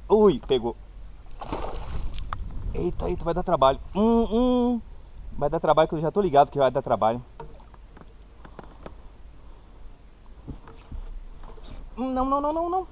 Ui, pegou. Eita, eita, vai dar trabalho. Vai dar trabalho que eu já tô ligado que vai dar trabalho. Não, não, não, não, não.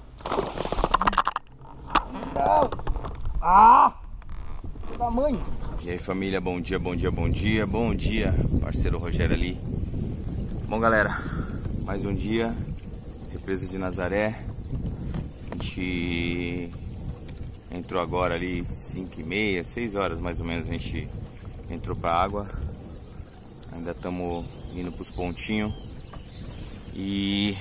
Não. Ah! Da mãe. E aí família, bom dia, bom dia, bom dia, bom dia, parceiro Rogério ali. Bom galera, mais um dia, represa de Nazaré. A gente entrou agora ali 5h30, 6 horas mais ou menos a gente entrou pra água. Ainda estamos indo pros pontinhos. E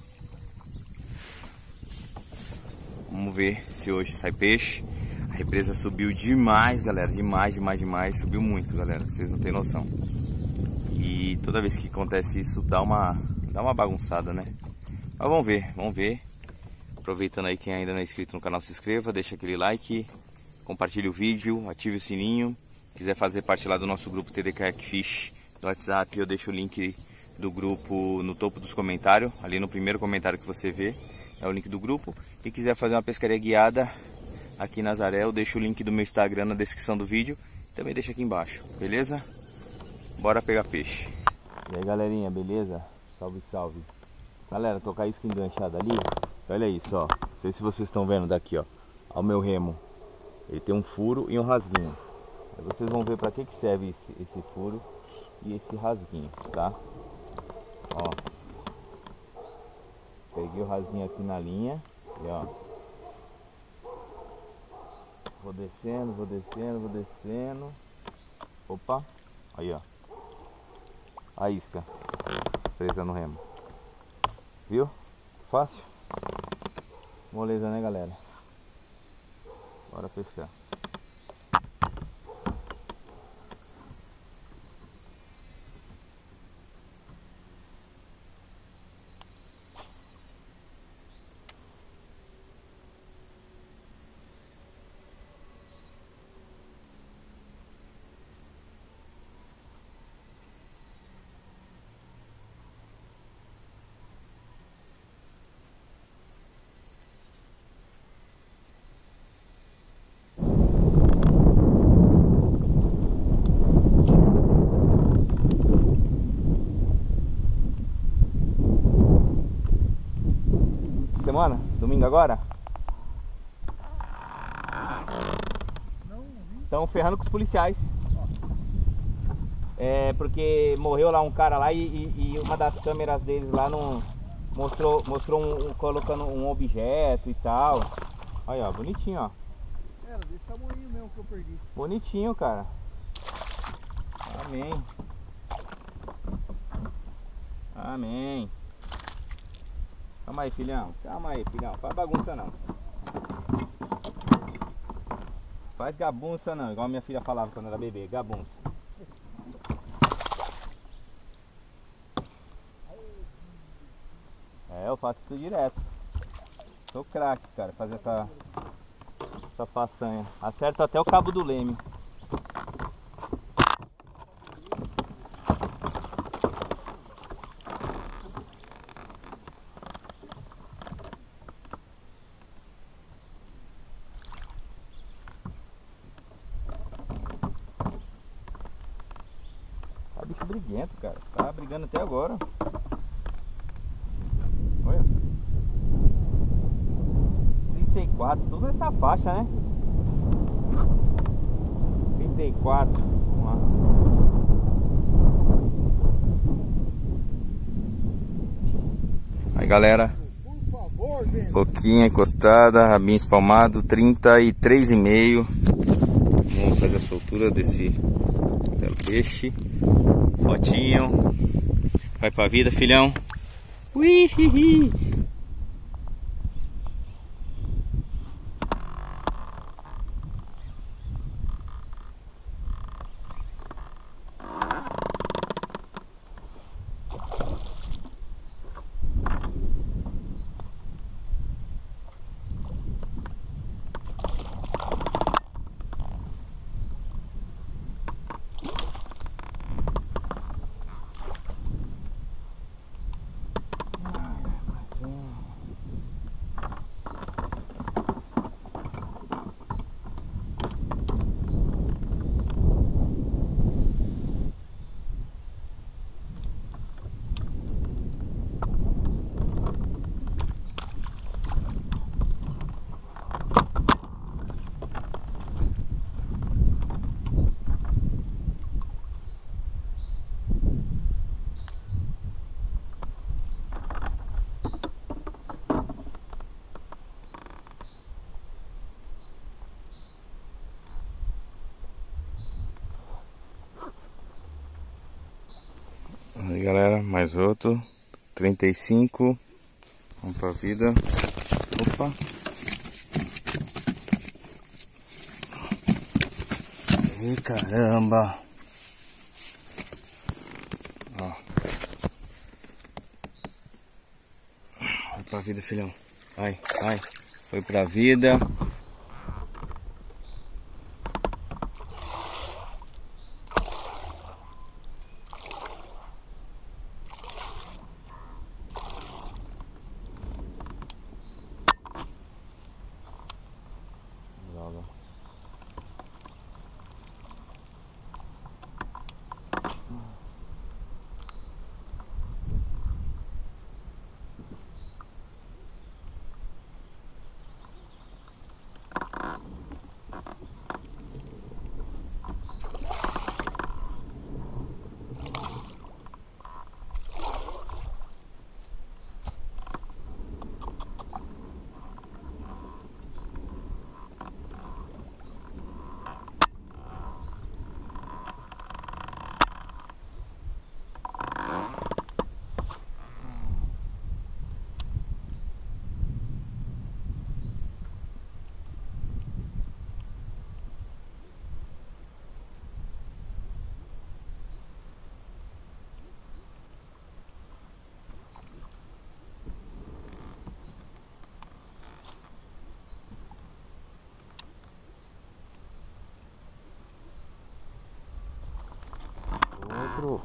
vamos ver se hoje sai peixe. A represa subiu demais, galera, demais, subiu muito, galera, vocês não tem noção. E toda vez que acontece isso dá uma bagunçada, né? Mas vamos ver. Aproveitando aí, quem ainda não é inscrito no canal, se inscreva, deixa aquele like, compartilhe o vídeo, ative o sininho. Quiser fazer parte lá do nosso grupo TD Kayak Fish do WhatsApp, eu deixo o link do grupo no topo dos comentários, ali no primeiro comentário que você vê, é o link do grupo. E quiser fazer uma pescaria guiada aqui em Nazaré, eu deixo o link do meu Instagram na descrição do vídeo, também deixa aqui embaixo, beleza? Bora pegar peixe. E aí galerinha, beleza? Salve, salve. Galera, tô com a isca enganchada ali. Olha isso, ó. Não sei se vocês estão vendo daqui, ó. Ó o meu remo. Ele tem um furo e um rasguinho. Aí vocês vão ver pra que serve esse furo e esse rasguinho, tá? Ó. Peguei o rasguinho aqui na linha. E ó. Vou descendo. Opa. Aí, ó. A isca presa no remo. Viu? Fácil? Moleza, né, galera? Bora pescar. Semana? Domingo agora? Estão ferrando com os policiais. É porque morreu lá um cara lá e uma das câmeras deles lá não mostrou colocando um objeto e tal. Aí ó, bonitinho, ó. Era desse tamanho mesmo que eu perdi. Bonitinho, cara. Amém. Amém. Calma aí, filhão. Faz bagunça não. Faz gabunça não. Igual a minha filha falava quando era bebê. Gabunça. É, eu faço isso direto. Sou craque, cara. Fazer essa façanha. Acerto até o cabo do leme. Bicho briguento, cara. Tá brigando até agora. Olha. 34, tudo nessa faixa, né? 34. Vamos lá. Aí galera, boquinha encostada, rabinho espalmado, 33,5. Vamos fazer a soltura desse belo peixe. Fotinho. Vai pra vida, filhão. Ui, hi, hi. Aí galera, mais outro. 35. Vamos pra vida. Opa. Ih, caramba. Ó. Vai pra vida, filhão. Vai, vai. Foi pra vida. Droga. Outro.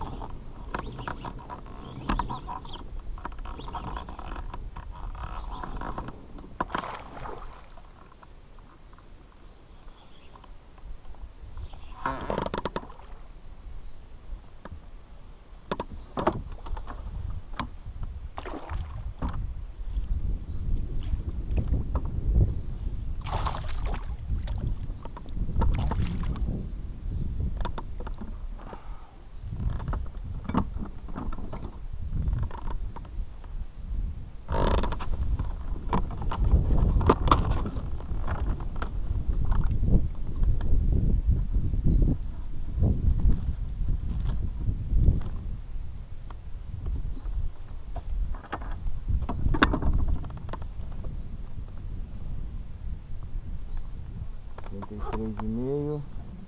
Três e meio.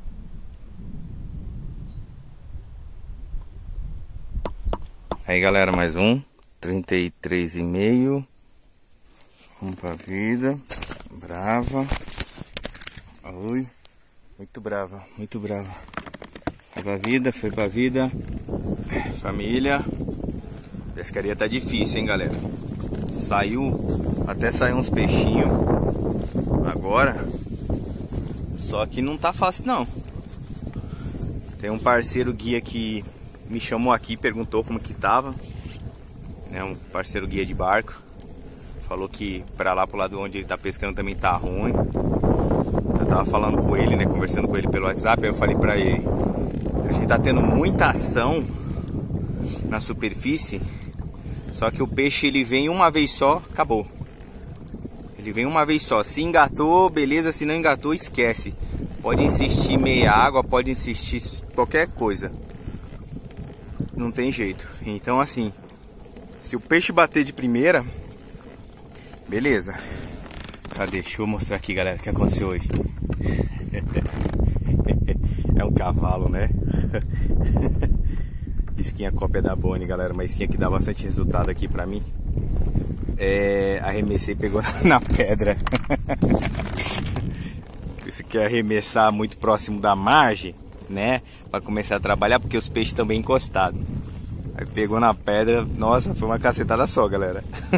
Aí galera, mais um. 33,5. Vamos pra vida. Brava. Ui. Muito brava, muito brava. Foi pra vida, foi pra vida. Família. A pescaria tá difícil, hein, galera. Até saiu uns peixinhos agora. Só que não tá fácil não. Tem um parceiro guia que me chamou aqui, perguntou como que tava, né? Um parceiro guia de barco. Falou que pra lá, pro lado onde ele tá pescando também tá ruim. Eu tava falando com ele, né? Conversando com ele pelo WhatsApp. Aí eu falei pra ele: a gente tá tendo muita ação na superfície. Só que o peixe ele vem uma vez só, acabou. Ele vem uma vez só. Se engatou, beleza. Se não engatou, esquece. Pode insistir meia água, pode insistir qualquer coisa. Não tem jeito. Então assim, se o peixe bater de primeira, beleza. Cadê? Deixa eu mostrar aqui, galera, o que aconteceu hoje. É um cavalo, né? Isquinha cópia da Bonnie, galera. Uma isquinha que dá bastante resultado aqui pra mim. Arremessei e pegou na pedra. Você quer arremessar muito próximo da margem, né? Pra começar a trabalhar, porque os peixes estão bem encostados. Aí pegou na pedra. Nossa, foi uma cacetada só, galera.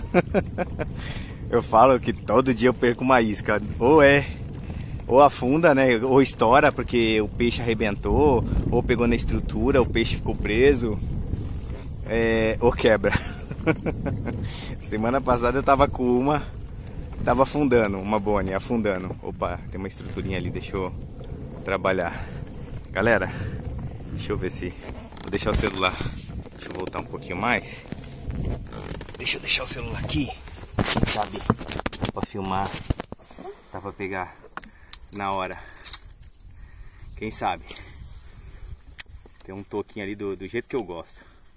Eu falo que todo dia eu perco uma isca. Ou afunda, né? Ou estoura porque o peixe arrebentou, ou pegou na estrutura, o peixe ficou preso, ou quebra. Semana passada eu tava com tava afundando, uma Bonnie, afundando. Opa, tem uma estruturinha ali, deixa eu trabalhar. Galera, deixa eu ver se... Vou deixar o celular, deixa eu voltar um pouquinho mais. Deixa eu deixar o celular aqui, quem sabe, pra filmar, dá pra pegar na hora. Quem sabe? Tem um toquinho ali do jeito que eu gosto.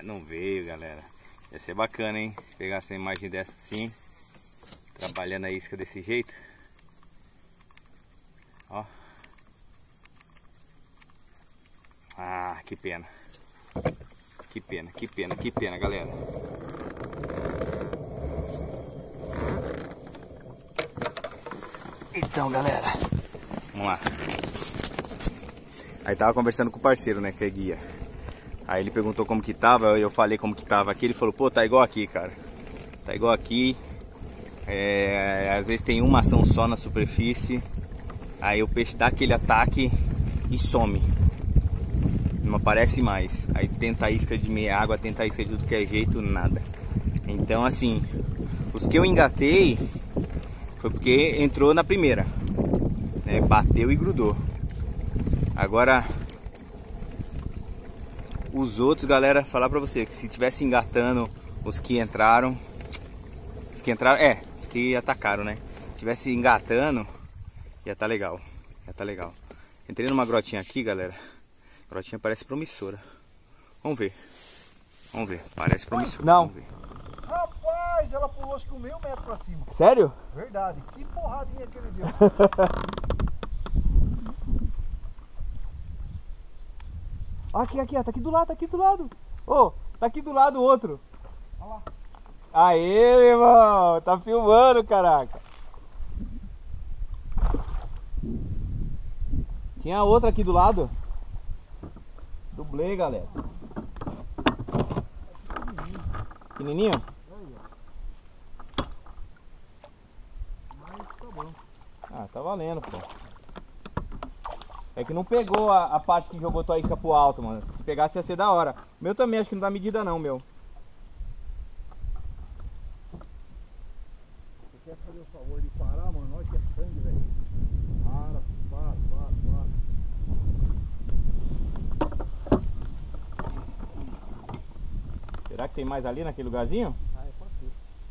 não veio, galera. Ia ser bacana, hein? Se pegasse uma imagem dessa assim, trabalhando a isca desse jeito. Ó. Ah, que pena. Que pena, que pena, que pena, galera. Então, galera, vamos lá. Aí tava conversando com o parceiro, né, que é guia. Aí ele perguntou como que tava, eu falei como que tava aqui. Ele falou, pô, tá igual aqui, cara. Tá igual aqui. Às vezes tem uma ação só na superfície. Aí o peixe dá aquele ataque e some. Não aparece mais. Aí tenta a isca de meia água, tenta a isca de tudo que é jeito, nada. Então assim, os que eu engatei foi porque entrou na primeira, né? Bateu e grudou. Agora os outros, galera, falar pra você que se tivesse engatando os que entraram, os que atacaram, né? Se tivesse engatando, ia tá legal, ia tá legal. Entrei numa grotinha aqui, galera. A grotinha parece promissora. Vamos ver. Vamos ver. Parece promissora. Não. Vamos ver. Rapaz, ela pulou acho que 1,5 metro pra cima. Sério? Verdade. Que porradinha que ele deu. Aqui, ó, tá aqui do lado, tá aqui do lado. Ô, tá aqui do lado o outro. Olha lá. Aê, meu irmão, tá filmando, caraca. Tinha outra aqui do lado. Dublê, galera. Pequenininho? Mas tá bom. Ah, tá valendo, pô. É que não pegou a parte que jogou tua isca pro alto, mano. Se pegasse ia ser da hora. O meu também, acho que não dá medida não, meu. Você quer fazer o favor de parar, mano? Olha que é sangue, velho. Para. Será que tem mais ali naquele lugarzinho? Ah, é pra ter.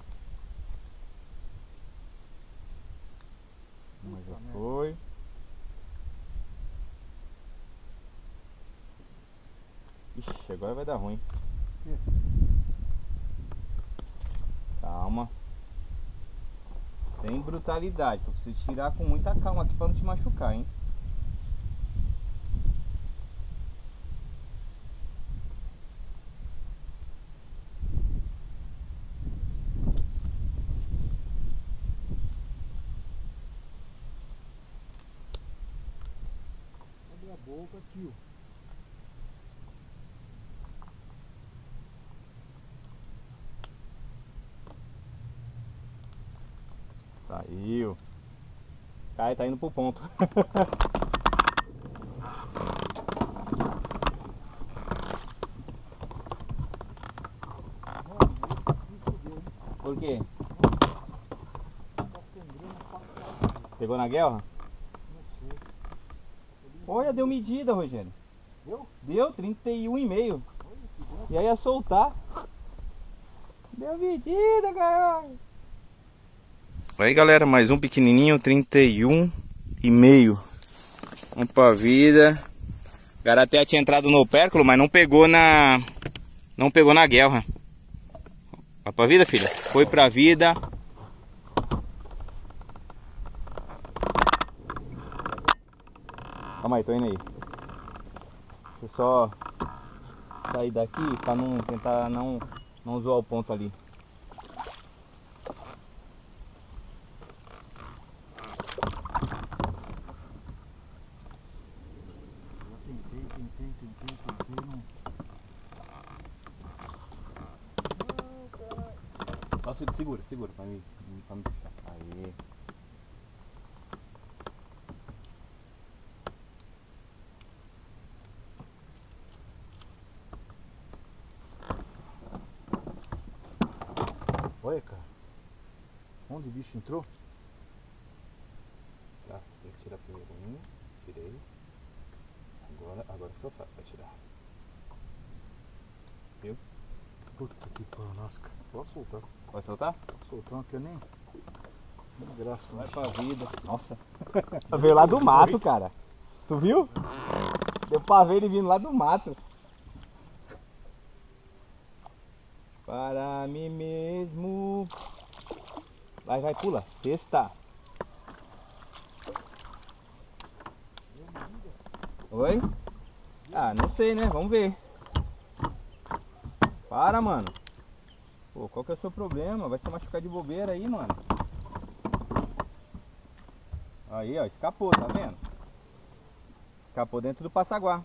Mas já foi. Ixi, agora vai dar ruim. Calma. Sem brutalidade. Tu precisa tirar com muita calma aqui pra não te machucar, hein? Abre a boca, tio. Saiu. Cai, tá indo pro ponto. Por quê? Tá sangrando pra caralho. Pegou na guerra? Não sei. Olha, deu medida, Rogério. Deu? Deu 31,5. Olha que benção. E aí ia soltar. Deu medida, cara. Aí, galera, mais um pequenininho, 31,5. Vamos pra vida. O cara até tinha entrado no opérculo, mas não pegou na guelra. Vai pra vida, filha? Foi pra vida. Calma aí, tô indo aí. Deixa eu só sair daqui pra não tentar não zoar o ponto ali. Tentei, não. Não, caralho. Só segura pra me puxar. Aí. Olha, cara. Onde o bicho entrou? Tá, tem que tirar primeiro um. Tirei. Agora ficou fácil pra tirar. Viu? Puta que pariu, nossa, cara. Pode soltar. Pode soltar? Soltando que eu nem graça com Vai isso. pra vida. Nossa. Veio lá do mato, cara. Tu viu? Deu pra ver ele vindo lá do mato. para mim mesmo. Vai, vai, pula. Sexta. Oi? Ah, não sei, né? Vamos ver. Para, mano. Pô, qual que é o seu problema? Vai se machucar de bobeira aí, mano. Aí, ó, escapou, tá vendo? Escapou dentro do passaguá.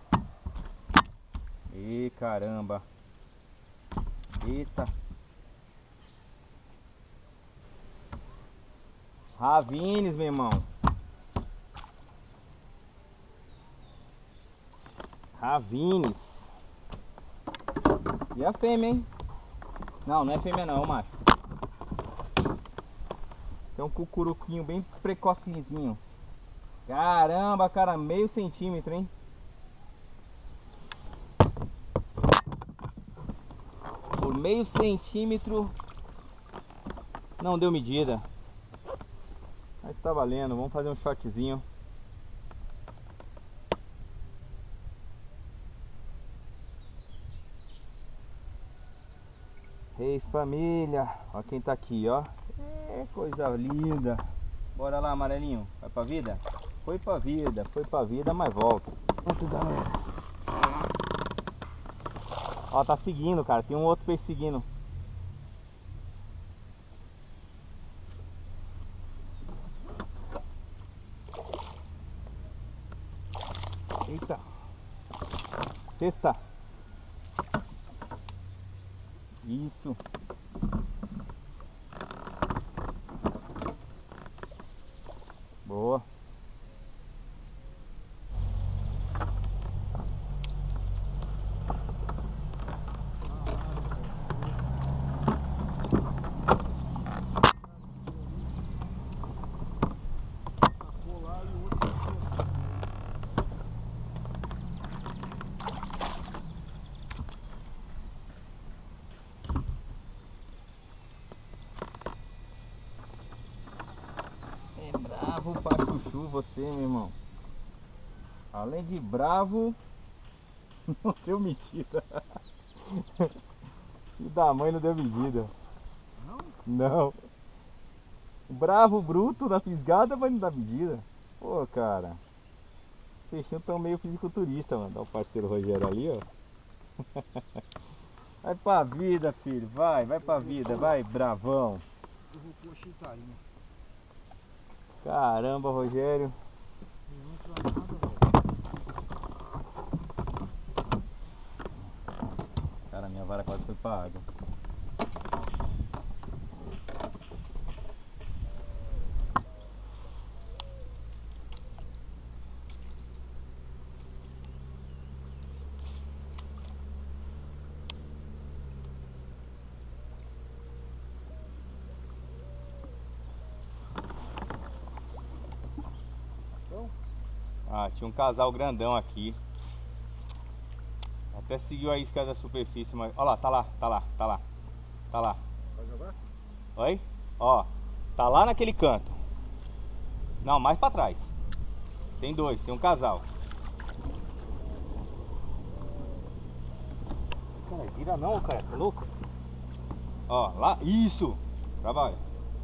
Ih, caramba. Eita. Ravines, meu irmão. Ravines. E a fêmea, hein? Não, não é fêmea não, é o macho. Tem um cucuruquinho bem precocezinho. Caramba, cara, meio centímetro, hein? Por meio centímetro não deu medida. Mas tá valendo, vamos fazer um shotzinho. Ei, família, ó quem tá aqui, ó. É, coisa linda. Bora lá, amarelinho. Vai pra vida? Foi pra vida, mas volta. Pronto, galera. Ó, tá seguindo, cara. Tem um outro perseguindo. Eita. Sexta. Isso. Boa. Bravo pra chuchu você, meu irmão. Além de bravo, não deu medida. E da mãe não deu medida. Não? Não. Bravo, bruto na fisgada, mas não dá medida. Pô, cara. Os peixinhos tão meio fisiculturista, mano. Dá o parceiro Rogério ali, ó. Vai pra vida, filho. Vai pra vida. Vai, bravão. Derrubou a chitarinha. Caramba, Rogério. Não entra nada, velho. Cara, minha vara quase foi pra água. Ah, tinha um casal grandão aqui. Até seguiu a isca da superfície, mas... Olha lá, tá lá. Tá lá. Vai jogar? Oi? Ó, tá lá naquele canto. Não, mais pra trás. Tem dois, tem um casal. Cara, vira não, cara, tá louco? Ó, lá, isso! Trabalha.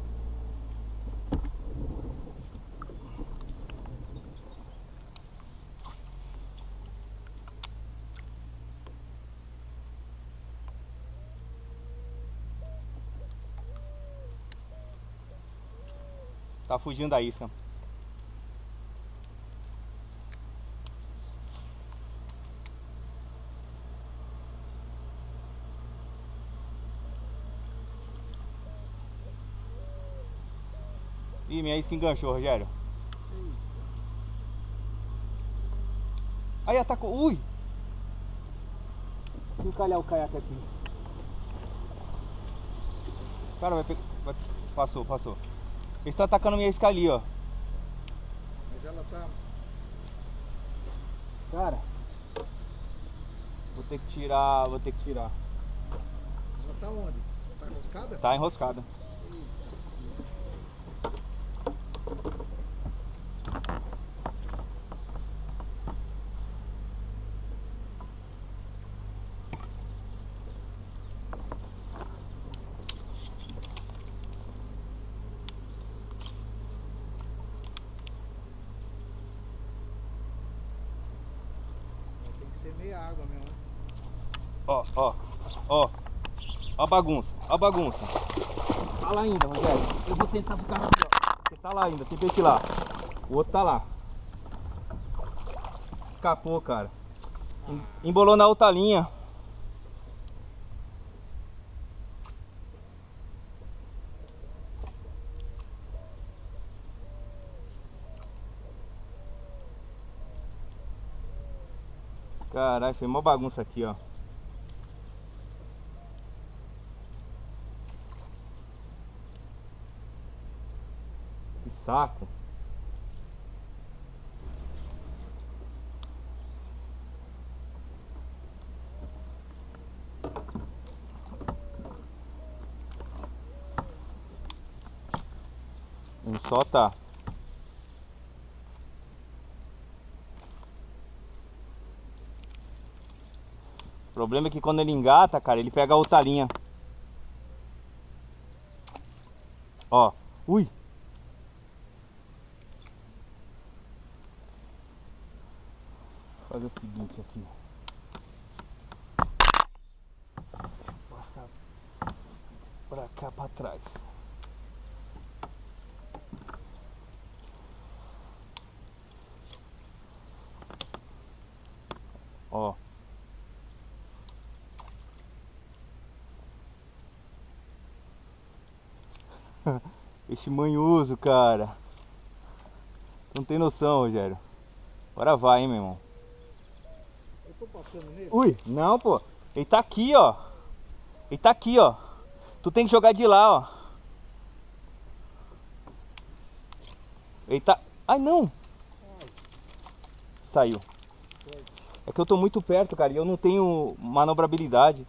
Tá fugindo da isca. Ih, minha isca enganchou, Rogério. Aí atacou. Ui! Deixa eu encalhar o caiaque aqui. Cara, vai... Passou. Eles estão atacando minha isca ali, ó. Mas ela tá... Cara, vou ter que tirar. Ela tá onde? Tá enroscada? Tá enroscada. meia água mesmo, né? Ó, ó, ó. Ó a bagunça, ó a bagunça. Tá lá ainda, Rogério. Eu vou tentar ficar aqui, ó. Porque tá lá ainda, tem peixe lá. O outro tá lá. Escapou, cara. Embolou na outra linha. Caralho, foi uma bagunça aqui, ó. Que saco. Um só tá. O problema é que quando ele engata, cara, ele pega a outra linha. Ó. Ui. Vou fazer o seguinte aqui. Passar pra cá, pra trás. Ó. Peixe manhoso, cara. Não tem noção, Rogério. Agora vai, hein, meu irmão. Eu tô passando nele. Ui, não, pô. Ele tá aqui, ó. Ele tá aqui, ó. Tu tem que jogar de lá, ó. Ele tá... Ai, não. Saiu. É que eu tô muito perto, cara, e eu não tenho manobrabilidade.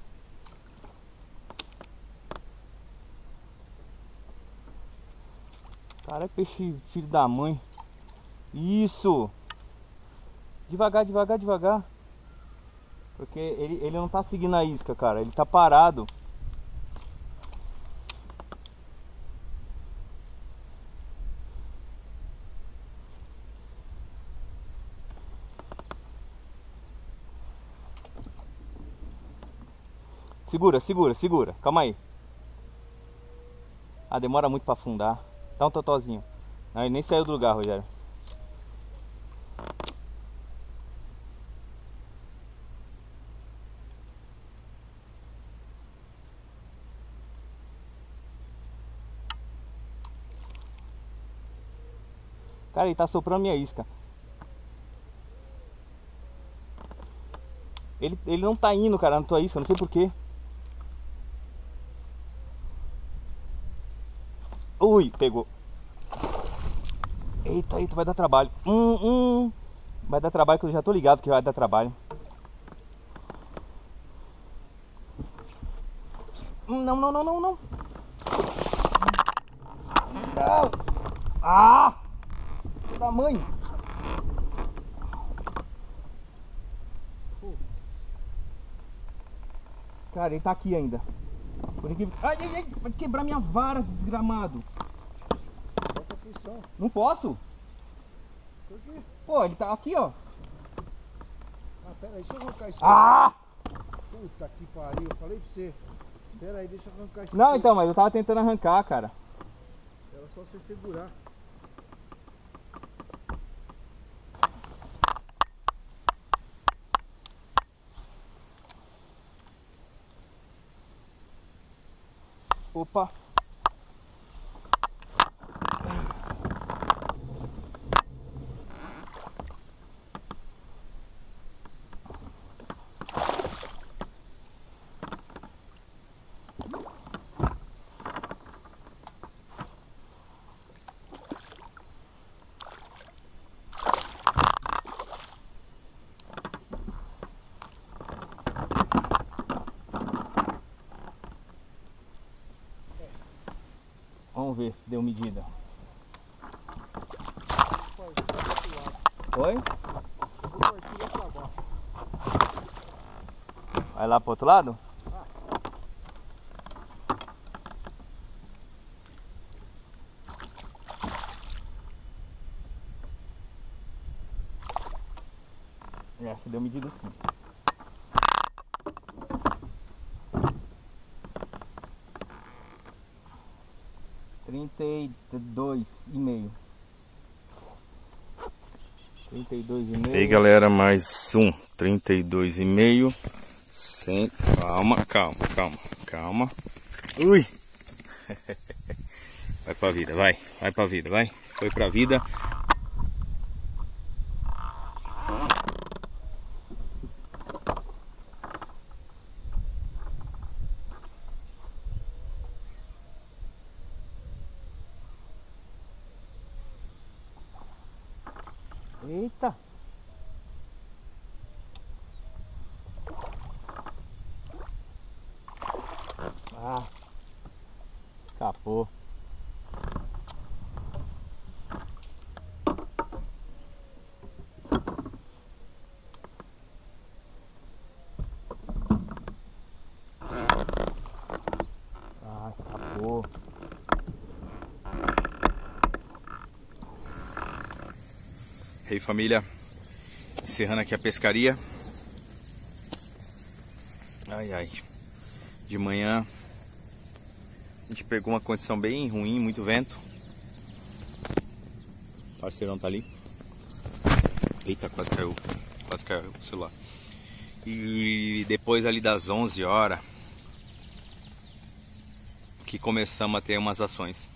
Cara, é peixe filho da mãe. Isso. Devagar, devagar, devagar. Porque ele não tá seguindo a isca, cara. Ele tá parado. Segura, segura, segura. Calma aí. Ah, demora muito pra afundar. Dá um totozinho. Não, ele nem saiu do lugar, Rogério. Cara, ele tá soprando minha isca. Ele não tá indo, cara, na tua isca, não sei porquê. Ui, pegou. Eita, eita, vai dar trabalho. Vai dar trabalho, que eu já tô ligado que vai dar trabalho. Não, não, não, não, não. Não. Ah! Filho da mãe. Cara, ele tá aqui ainda. Por incrível... Ai, ai, ai, vai quebrar minha vara, desgramado. Essa frição. Não posso. Por quê? Pô, ele tá aqui, ó. Ah, pera aí, deixa eu arrancar isso. Ah! Puta que pariu, eu falei pra você. Pera aí, deixa eu arrancar isso. Não, aqui. então, mas eu tava tentando arrancar, cara. Era só você segurar. Opa. Vamos ver se deu medida. Oi? Vou partir lá pra baixo. Vai lá pro outro lado? acho que deu medida sim. $32,5. 32,5. E aí galera, mais um 32,5. Sem... Calma. Ui! Vai pra vida, vai pra vida, vai. Foi pra vida. Eita! Ah! Escapou. Ah, escapou. E aí família, encerrando aqui a pescaria. Ai. De manhã a gente pegou uma condição bem ruim, muito vento. O parceirão tá ali. Eita, quase caiu o celular. E depois ali das 11 horas que começamos a ter umas ações.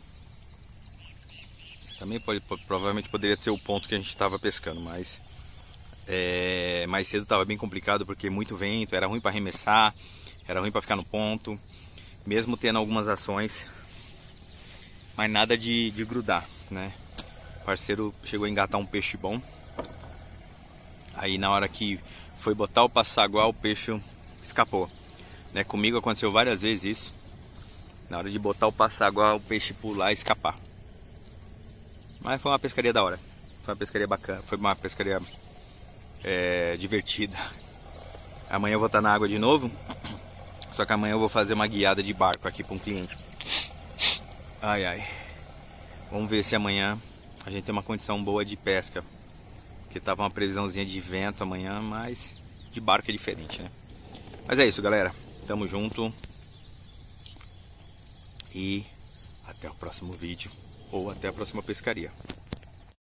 Também provavelmente poderia ser o ponto que a gente estava pescando, mas mais cedo estava bem complicado porque muito vento, era ruim para arremessar, era ruim para ficar no ponto, mesmo tendo algumas ações, mas nada de grudar, né? O parceiro chegou a engatar um peixe bom, aí na hora que foi botar o passaguá o peixe escapou, né? Comigo aconteceu várias vezes isso, na hora de botar o passaguá o peixe pular e escapar. Mas foi uma pescaria da hora. Foi uma pescaria bacana. Foi uma pescaria divertida. Amanhã eu vou estar na água de novo. Só que amanhã eu vou fazer uma guiada de barco aqui para um cliente. Ai. Vamos ver se amanhã a gente tem uma condição boa de pesca. Porque tava uma previsãozinha de vento amanhã, mas de barco é diferente, né? Mas é isso, galera. Tamo junto. E até o próximo vídeo. Ou até a próxima pescaria.